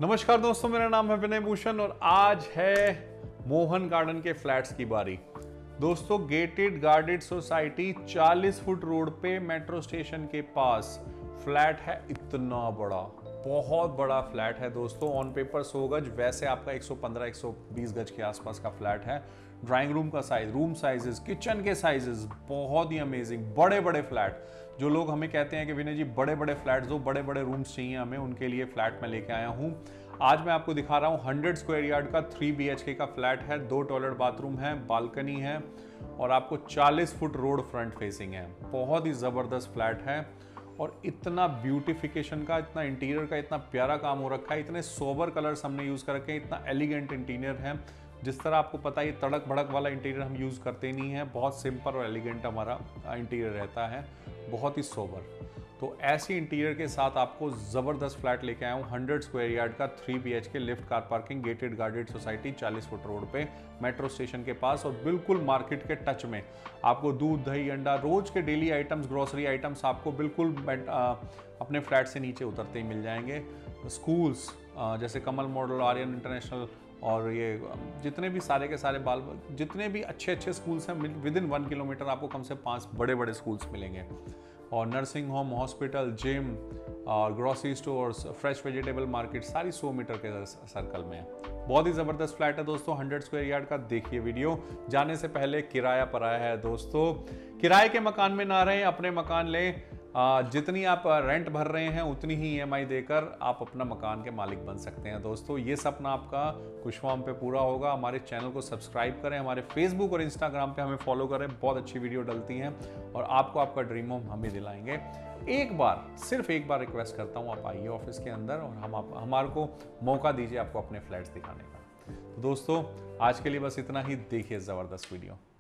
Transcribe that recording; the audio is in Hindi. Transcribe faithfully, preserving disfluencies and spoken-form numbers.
नमस्कार दोस्तों, मेरा नाम है विनय भूषण और आज है मोहन गार्डन के फ्लैट्स की बारी। दोस्तों, गेटेड गार्डेड सोसाइटी चालीस फुट रोड पे मेट्रो स्टेशन के पास फ्लैट है। इतना बड़ा, बहुत बड़ा फ्लैट है दोस्तों। ऑन पेपर सौ गज, वैसे आपका एक सौ पंद्रह एक सौ बीस गज के आसपास का फ्लैट है। ड्राइंग रूम का साइज, रूम साइजेस, किचन के साइजेस बहुत ही अमेजिंग, बड़े बड़े फ्लैट। जो लोग हमें कहते हैं कि विनय जी बड़े बड़े फ्लैट्स दो, बड़े बड़े रूम्स चाहिए हमें, उनके लिए फ्लैट मैं लेके आया हूँ। आज मैं आपको दिखा रहा हूँ हंड्रेड स्क्वायर यार्ड का थ्री बी एच के का फ्लैट है। दो टॉयलेट बाथरूम है, बालकनी है और आपको चालीस फुट रोड फ्रंट फेसिंग है। बहुत ही ज़बरदस्त फ्लैट है और इतना ब्यूटिफिकेशन का, इतना इंटीरियर का इतना प्यारा काम हो रखा है। इतने सोबर कलर्स हमने यूज़ कर रखे हैं, इतना एलिगेंट इंटीरियर है। जिस तरह आपको पता है ये तड़क भड़क वाला इंटीरियर हम यूज़ करते नहीं है, बहुत सिंपल और एलिगेंट हमारा इंटीरियर रहता है, बहुत ही सोबर। तो ऐसी इंटीरियर के साथ आपको ज़बरदस्त फ्लैट लेके आया हूँ। हंड्रेड स्क्वायर यार्ड का three B H K, lift car parking, gated guarded society, चालीस फुट रोड पे मेट्रो स्टेशन के पास और बिल्कुल मार्केट के टच में। आपको दूध, दही, अंडा, रोज के डेली आइटम्स, ग्रोसरी आइटम्स आपको बिल्कुल अपने फ्लैट से नीचे उतरते ही मिल जाएंगे। स्कूल्स जैसे कमल मॉडल, आर्यन इंटरनेशनल और ये जितने भी सारे के सारे बाल जितने भी अच्छे अच्छे स्कूल्स हैं, विद इन वन किलोमीटर आपको कम से पाँच बड़े बड़े स्कूल्स मिलेंगे। और नर्सिंग होम, हॉस्पिटल, जिम और grocery stores, fresh vegetable market, सारी सौ मीटर के सर्कल में है। बहुत ही ज़बरदस्त फ्लैट है दोस्तों, हंड्रेड स्क्वायर यार्ड का। देखिए वीडियो। जाने से पहले किराया पराया है दोस्तों, किराए के मकान में ना रहें, अपने मकान लें। आ, जितनी आप रेंट भर रहे हैं उतनी ही ई एम आई देकर आप अपना मकान के मालिक बन सकते हैं दोस्तों। ये सपना आपका कुछ फॉर्म पे पूरा होगा। हमारे चैनल को सब्सक्राइब करें, हमारे फेसबुक और इंस्टाग्राम पे हमें फॉलो करें, बहुत अच्छी वीडियो डलती हैं और आपको आपका ड्रीम होम हम ही दिलाएंगे। एक बार, सिर्फ एक बार रिक्वेस्ट करता हूँ, आप आइए ऑफिस के अंदर और हम आप हमारे को मौका दीजिए आपको अपने फ्लैट्स दिखाने का। तो दोस्तों, आज के लिए बस इतना ही। देखिए ज़बरदस्त वीडियो।